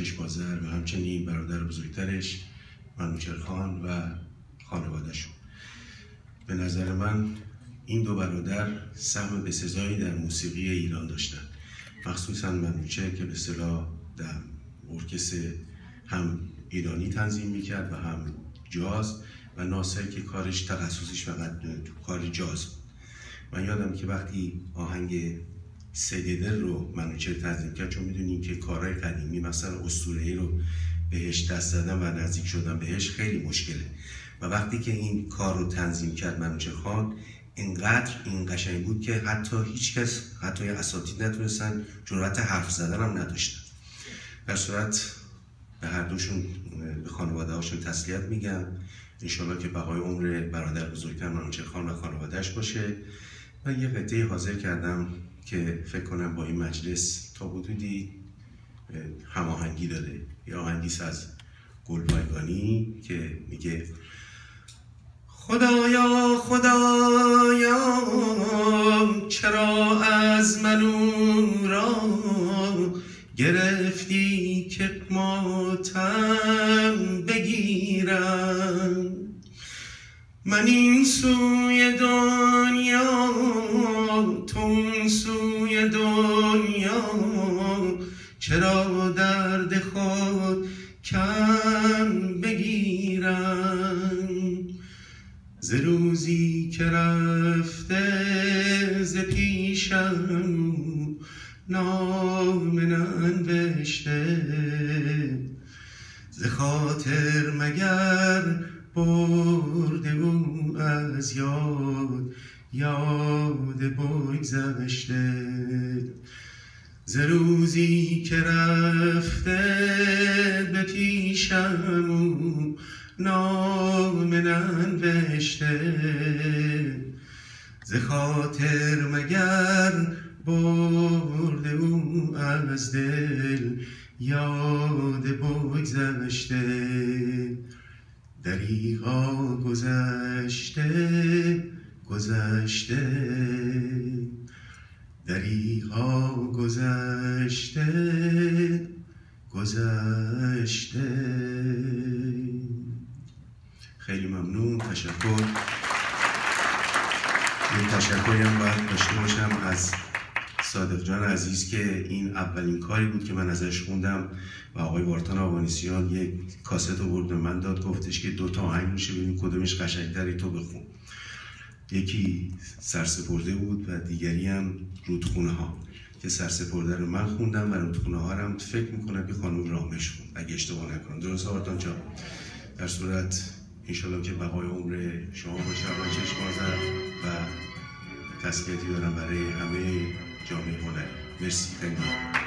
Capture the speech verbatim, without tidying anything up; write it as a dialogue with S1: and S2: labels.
S1: چشمازر و همچنین برادر بزرگترش منوچهر خان و خانوادهشون. به نظر من این دو برادر سهم بسزایی در موسیقی ایران داشتن، مخصوصا منوچهر که به اصطلاح در ارکستر هم ایرانی تنظیم میکرد و هم جاز، و ناصر که کارش تخصصیش فقط کار جاز. من یادم که وقتی آهنگ سیددل رو منوچهر تنظیم کرد، چون میدونیم که کارهای قدیمی مثلا اسطوره‌ای رو بهش دست زدن و نزدیک شدن بهش خیلی مشکله، و وقتی که این کار رو تنظیم کرد منوچهر خان، اینقدر این قشنگ بود که حتی هیچ کس، حتی اساتید نتونستن جرأت حرف زدن هم نداشتن. در صورت به هر دوشون، به خانواده هاشون تسلیت میگم. انشالله که بقای عمر برادر بزرگتر منوچهر خان و خانوادهش باشه. و یه قطعه حاضر کردم که فکر کنم با این مجلس تا حدودی هماهنگی داره. یه آهنگیست از گلپایگانی که میگه: خدایا خدایا چرا از من او را گرفتی که ماتم بگیرم، من این سوی دنیا تو اون سوی دنیا، چرا درد خود کم بگیرم، ز روزی که رفته ز پیشم نام ننوشته، ز خاطر مگر برده او از یاد یاد بگذشته، ز روزی که رفته به پیشم نام ننوشته، ز خاطر مگر برده او از دل یاد بگذشته، دریغا گذشته گذشته، دریغا گذشته گذشته. خیلی ممنون، تشکر. این تشکری هم باید داشته باشم از صادق جان عزیز که این اولین کاری بود که من ازش خوندم و آقای وارتان آوانیسیان یک کاست آورد به من داد، گفتش که دو تا آهنگ میشه، ببین کدومش قشنگ‌تره تو بخون. یکی سرسپرده بود و دیگری هم رودخونه ها، که سرسپرده رو من خوندم و رودخونه ها رو هم فکر میکنم که خانم رامش خوند اگه اشتباه نکنم. درست وارتان جان؟ در صورت انشالله که بقای عمر شما باشه آقای چشمازر، و تسلیتی دارم برای همه جامعه هنری. مرسی خیلی.